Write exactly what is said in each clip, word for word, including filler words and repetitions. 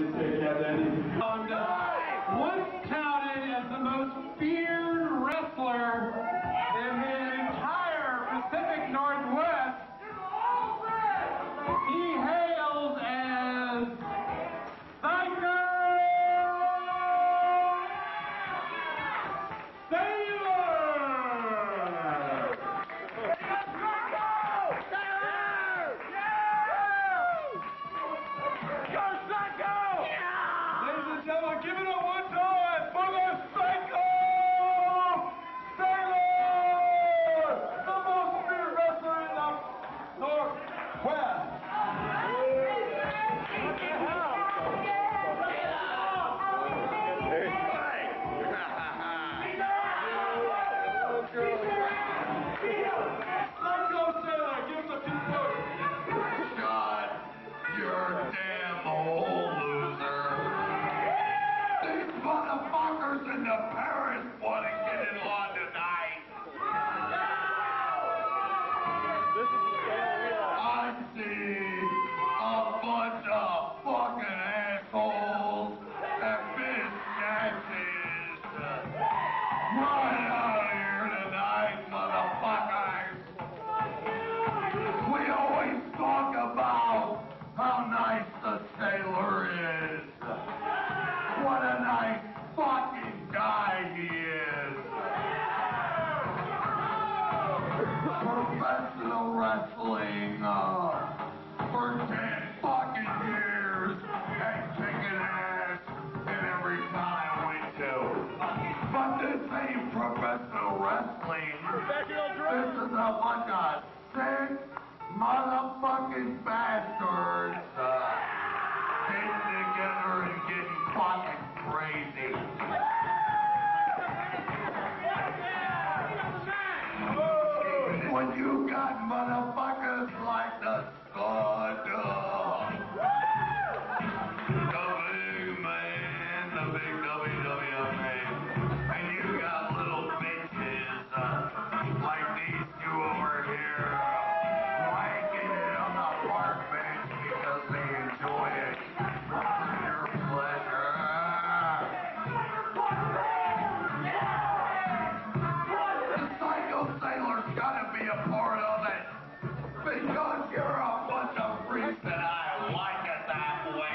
Once touted as the most feared wrestler in the entire Pacific Northwest, he hails as Psycho Give it a one time for the Psycho Sailor, the most feared wrestler in the Northwest. Psycho Sailor, give him the two points. Shut your damn hole, loser. Motherfuckers in the Paris want to get it on tonight. I see a bunch of fucking assholes and bitches right out here tonight, motherfuckers. We always talk about how nice the sailor is. What a nice fucking guy he is. Professional wrestling uh, for ten fucking years and kicking ass in every town I went to. But this ain't professional wrestling. Professional this is a bunch of sick motherfucking bastards uh, getting together and getting fucking crazy. When you got motherfuckers like the Scud, the big man, the big W W F man, and you got little bitches uh, like these two over here, uh, wanking it on the park bench because they enjoy it. Your pleasure. The Psycho Sailor's gotta be a part of it because you're a bunch of freaks and I like it that way.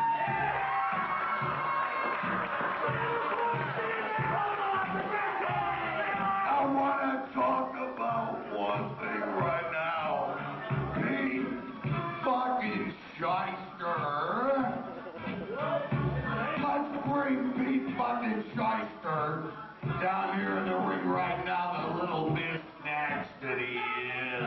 I want to talk about one thing right now. Pete fucking Shyster. Let's bring Pete fucking Shyster down here in the ring right now, the little bit snatched that he is.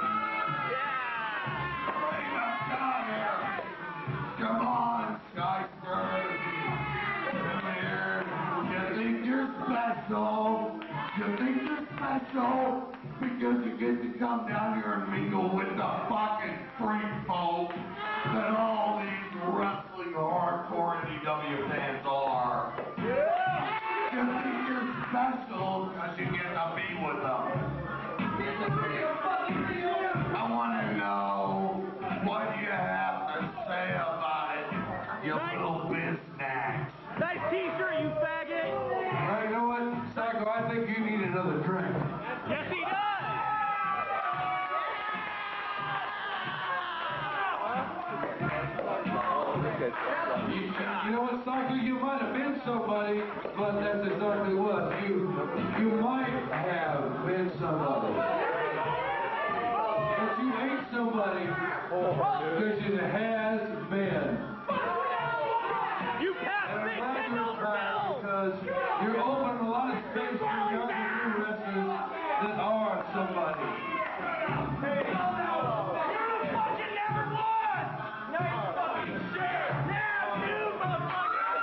Yeah! Bring him down here. Come on, Shyster. Come here. You think you're special? You think you're special because you get to come down here and mingle with the fucking freak folk that all these wrestling hardcore N E W fans are. Yeah! You think you're special because you get to be with them. I want to know what you have to say about it, you little business. Nice t-shirt, you faggot! Well, you know what, Psycho, I think you need another drink. Yes, he does! You, you know what, Psycho, you might have been somebody, but that's exactly what. You, you might have been somebody. But you ain't somebody because you has been. You passed me ten dollar bills! Because you're opening a lot of space for young new wrestlers that are somebody. Hey, you fucking never won! Nice fucking shit! Now you motherfucker!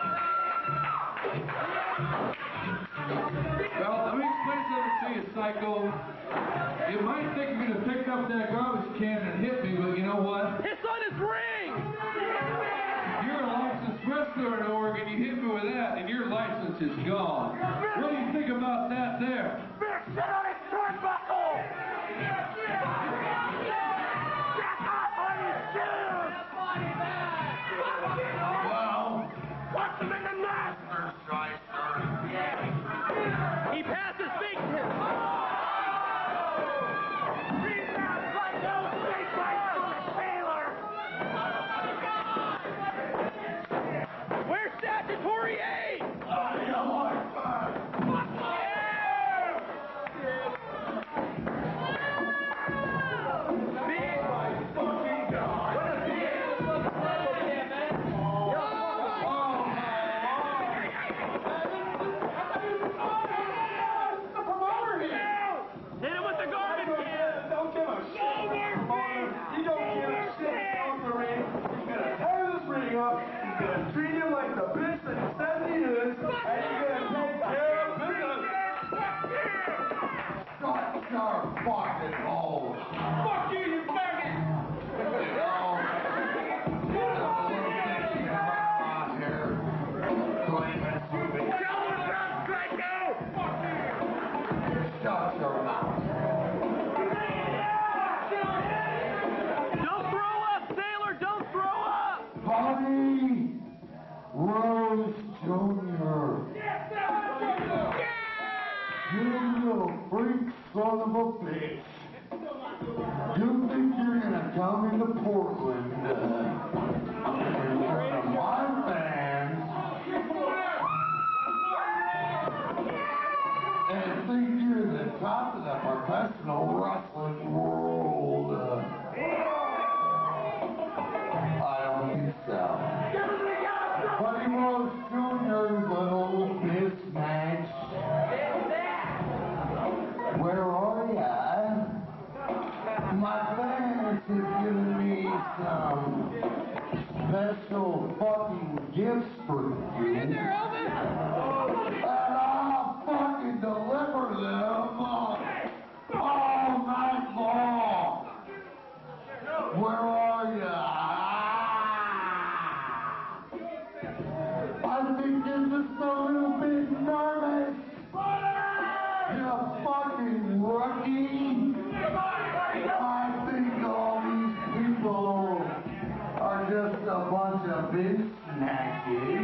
Well, let me explain something to you, Psycho. You might think you're going to pick up that garbage can and hit me, but you know what? It's on his ring! You're a licensed wrestler in Oregon. You hit me with that, and your license is gone. What do you think about that there? Bitch, sit on his turnbuckle! Jack off on his shoes! Well, treat him like the bitch that he said he is, and you're gonna take care of business. Shut your fucking hole. Fuck you, you faggot! You know, there's a little thing around here claiming to be. Tell them about Psycho! Fuck you! Shut your mouth. Don't throw up, sailor! Don't throw up! Bobby Rose Junior You little freak son of a bitch. You think you're gonna come into Portland uh, in front of my fans and think you're the top of the professional wrestling world? Uh, I don't think so. Buddy Rose Junior's little mismatch. Where are ya? My fans have given me some special fucking gifts for you. And I'll fucking deliver them all night long. Where are ya? I think you're just a little bit nervous. You fucking rookie. I think all these people are just a bunch of bitch snatches.